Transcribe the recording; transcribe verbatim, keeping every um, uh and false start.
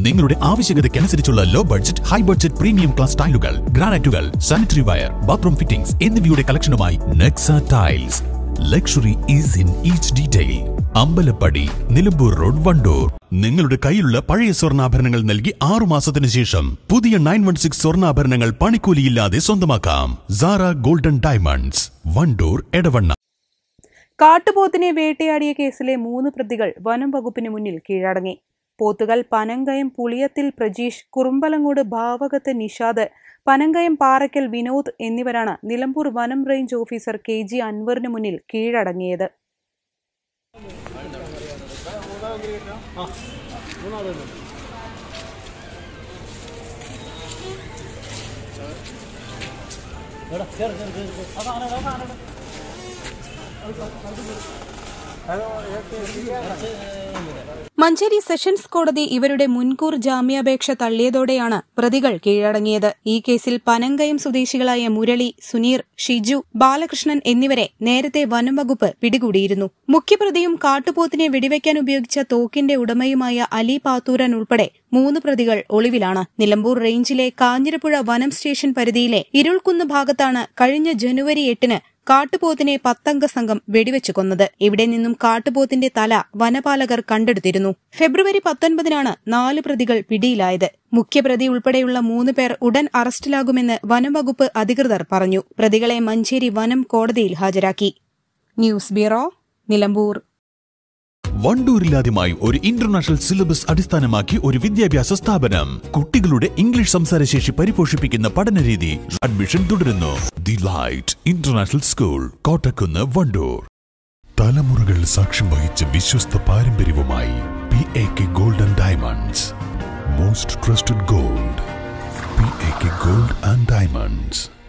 നിങ്ങളുടെ ആവശ്യകതയ്ക്കനുസരിച്ചുള്ള low budget, high budget premium class ടൈലുകൾ, ഗ്രാനൈറ്റുകൾ, സാനിറ്ററി വയർ, ബാത്റൂം ഫിറ്റിംഗ്സ് എന്നിവയുടെ കളക്ഷനുമായി Nexa tiles. Luxury is in each detail. Ambalappadi, Nilambur road, Wandoor. നിങ്ങളുടെ കയ്യിലുള്ള പഴയ സ്വർണ്ണാഭരണങ്ങൾ നൽകി ആറു മാസത്തിനു ശേഷം പുതിയ നയൻ വൺ സിക്സ് സ്വർണ്ണാഭരണങ്ങൾ പണിക്കൂലിയില്ലാതെ സ്വന്തമാക്കാം. Sara golden diamonds, Wandoor, Edavanna. കാട്ടുപോത്തിനെ വേട്ടയാടിയ കേസിലെ മൂന്ന് പ്രതികൾ വനം വകുപ്പിന് മുന്നിൽ കീഴടങ്ങി. പോത്തുകൾ പനങ്കയം പുളിയത്തിൽ പ്രജീഷ്, കുറുമ്പലങ്ങോട് ഭാവകത്ത് നിഷാദ്, പനങ്കയം പാറയ്ക്കൽ വിനോദ് എന്നിവരാണ് നിലമ്പൂർ വനം റേഞ്ച് ഓഫീസർ കെ ജി അൻവറിന് മുന്നിൽ കീഴടങ്ങിയത്. മഞ്ചേരി സെഷൻസ് കോടതി ഇവരുടെ മുൻകൂർ ജാമ്യാപേക്ഷ തള്ളിയതോടെയാണ് പ്രതികൾ കീഴടങ്ങിയത്. ഈ കേസിൽ പനങ്കയം സ്വദേശികളായ മുരളി, സുനീർ, ഷിജു, ബാലകൃഷ്ണൻ എന്നിവരെ നേരത്തെ വനം വകുപ്പ് പിടികൂടിയിരുന്നു. മുഖ്യപ്രതിയും കാട്ടുപോത്തിനെ വെടിവെക്കാൻ ഉപയോഗിച്ച തോക്കിന്റെ ഉടമയുമായ അലി പാത്തൂരൻ ഉൾപ്പെടെ മൂന്ന് പ്രതികൾ ഒളിവിലാണ്. നിലമ്പൂർ റേഞ്ചിലെ കാഞ്ഞിരപ്പുഴ വനം സ്റ്റേഷൻ പരിധിയിലെ ഇരുൾക്കുന്ന് ഭാഗത്താണ് കഴിഞ്ഞ ജനുവരി എട്ടിന് കാട്ടുപോത്തിനെ പത്തംഗ സംഘം വെടിവെച്ചു കൊന്നത്. ഇവിടെ നിന്നും കാട്ടുപോത്തിന്റെ തല വനപാലകർ കണ്ടെടുത്തിരുന്നു. ഫെബ്രുവരി പത്തൊൻപതിനാണ് നാല് പ്രതികൾ പിടിയിലായത്. മുഖ്യപ്രതി ഉൾപ്പെടെയുള്ള മൂന്ന് പേർ ഉടൻ അറസ്റ്റിലാകുമെന്ന് വനംവകുപ്പ് അധികൃതർ പറഞ്ഞു. പ്രതികളെ മഞ്ചേരി വനം കോടതിയിൽ ഹാജരാക്കി. News bureau, Nilambur. വണ്ടൂരിലാദ്യമായി ഒരു ഇന്റർനാഷണൽ സിലബസ് അടിസ്ഥാനമാക്കി ഒരു വിദ്യാഭ്യാസ സ്ഥാപനം. കുട്ടികളുടെ ഇംഗ്ലീഷ് സംസാരശേഷി പരിപോഷിപ്പിക്കുന്ന പഠനരീതി. അഡ്മിഷൻ തുടരുന്നു. The light international school, Kottakkunnu, Wandoor. തലമുറകൾ സാക്ഷ്യം വഹിച്ച വിശ്വസ്ത പാരമ്പര്യവുമായി P A K gold and diamonds. Most trusted gold, P A K gold and diamonds.